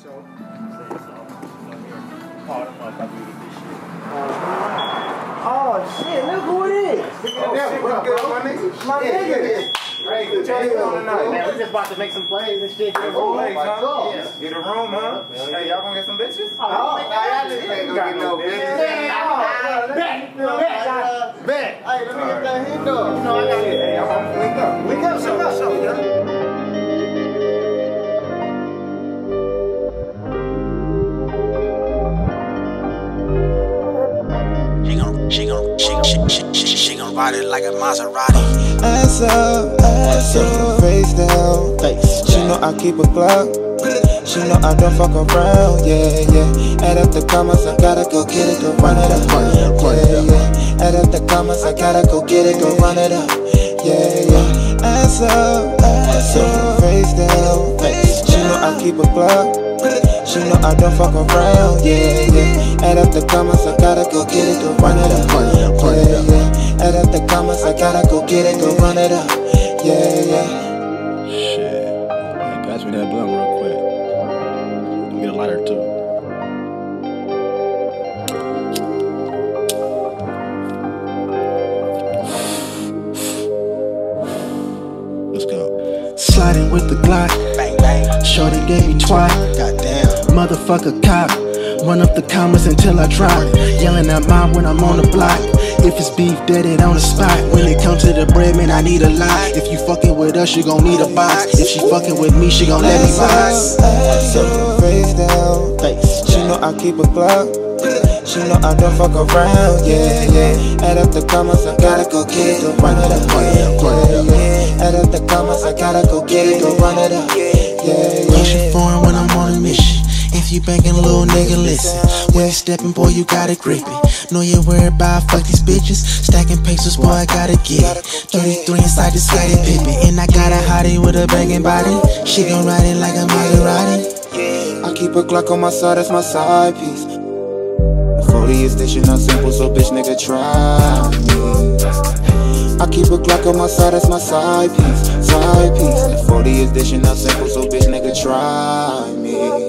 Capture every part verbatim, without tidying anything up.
sure. Oh shit, look who it is. Oh shit, what's good, my nigga? My nigga. Right, good job on tonight. Man, we just about to make some plays and shit. Get a room, huh? Yeah. Get a room, huh? Hey, y'all gonna get some bitches? Oh, I just ain't gonna get no bitches. Bet, bet, bet. Hey, let me get that hand up. No, I got it. Hey, I'm gonna link up. Link up, link up, show, yeah. She gon' she, she, she, she, she gon' ride it like a Maserati. Ass up, ass up, face down. She know I keep a Glock. She know I don't fuck around. Yeah, yeah. Add up the commas, I gotta go get it, go run it up. Yeah, yeah. Add up the commas, I gotta go get it, go run it up. Yeah, yeah. Ass up, ass up, face down. She know I keep a Glock. She know I don't fuck around, yeah, yeah. Add up the commas, I gotta go get it, go run it up, yeah, yeah. Add up the commas, I gotta go get it, go run it up, yeah, yeah. Shit, hey, pass me that blunt real quick. Let me get a lighter too. Let's go. Sliding with the Glock, Bang bang. shorty gave me twat. Goddamn. Motherfucker cop, run up the commas until I drop. Yelling at mom when I'm on the block. If it's beef, dead it on the spot. When it comes to the bread, man, I need a lot. If you fucking with us, you gon' need a box. If she fucking with me, she gon' let me box. Ass up, face down. She know I keep a Glock. She know I don't fuck around, yeah, yeah. Add up the commas, I gotta go get it, go run it up, yeah, yeah. Add up the commas, I gotta go get it, go run it up, yeah, yeah. Pushing foreign when I'm on a mission. If you banking, little nigga, listen. When you stepping, boy, you gotta grip it. Know you worried about fuck these bitches. Stacking pesos, boy, I gotta get it. thirty-three inside the Scottie Pippen. And I got a hottie with a banging body. She gon' ride it like a Maserati. I keep a Glock on my side, that's my side piece. forty is station not simple, so bitch nigga try me. I keep a Glock on my side, that's my side piece, side piece. The forty is dishing not simple, so bitch nigga try me.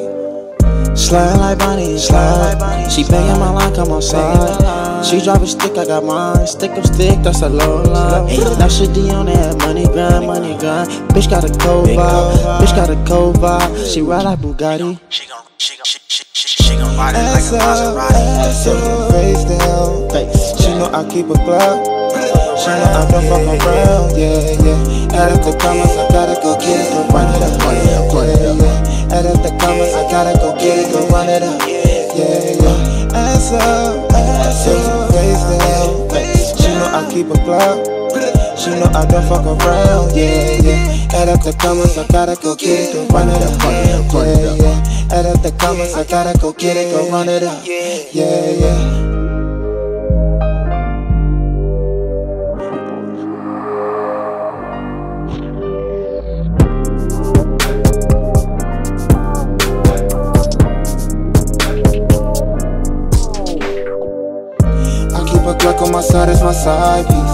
Slide like Bonnie, slide. She banging my line, come outside. She drive a stick, I got mine. Stick up stick, that's a low line. Now she D on that money grind, money grind. Bitch got a cold vibe, bitch got a cold vibe. She ride like Bugatti. She gon' she gon' she, she, she, she gon' ride it like Ass a up, Maserati. ass up, face down. She know I keep a Glock. She know I don't fuck around, yeah, yeah. Add up the commas, I gotta go get it, go run it up, yeah, yeah. Add up the commas, I gotta go get it, go run it up, yeah, yeah. Ass up, ass up, face down. She know I keep a Glock. She know I don't fuck around, yeah, yeah. Add up the commas, I gotta go get it, go run it up, yeah, yeah. Add up the commas, I gotta go get it, go run it up, yeah, yeah. I keep a Glock on my side, it's my side piece.